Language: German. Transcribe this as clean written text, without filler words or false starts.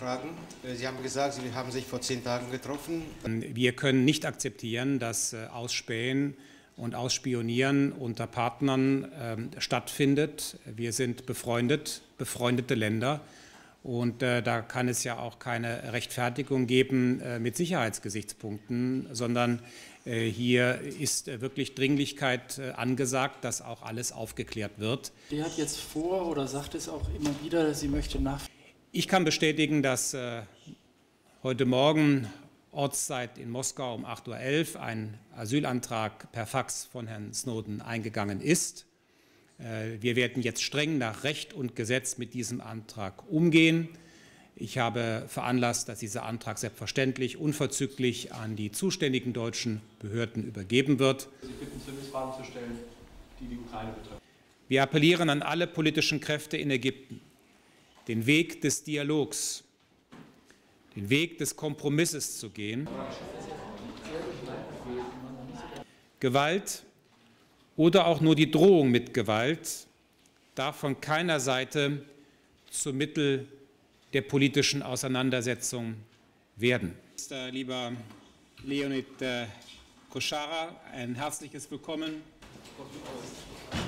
fragen. Sie haben gesagt, Sie haben sich vor 10 Tagen getroffen. Wir können nicht akzeptieren, dass Ausspähen und Ausspionieren unter Partnern stattfindet. Wir sind befreundete Länder. Und da kann es ja auch keine Rechtfertigung geben mit Sicherheitsgesichtspunkten, sondern hier ist wirklich Dringlichkeit angesagt, dass auch alles aufgeklärt wird. Die hat jetzt vor oder sagt es auch immer wieder, sie möchte nach. Ich kann bestätigen, dass heute Morgen Ortszeit in Moskau um 8:11 Uhr ein Asylantrag per Fax von Herrn Snowden eingegangen ist. Wir werden jetzt streng nach Recht und Gesetz mit diesem Antrag umgehen. Ich habe veranlasst, dass dieser Antrag selbstverständlich unverzüglich an die zuständigen deutschen Behörden übergeben wird. Sie bitten, Fragen zu stellen, die die Ukraine betreffen. Wir appellieren an alle politischen Kräfte in Ägypten, den Weg des Dialogs, den Weg des Kompromisses zu gehen. Gewalt oder auch nur die Drohung mit Gewalt darf von keiner Seite zum Mittel der politischen Auseinandersetzung werden. Lieber Leonid Koschara, ein herzliches Willkommen.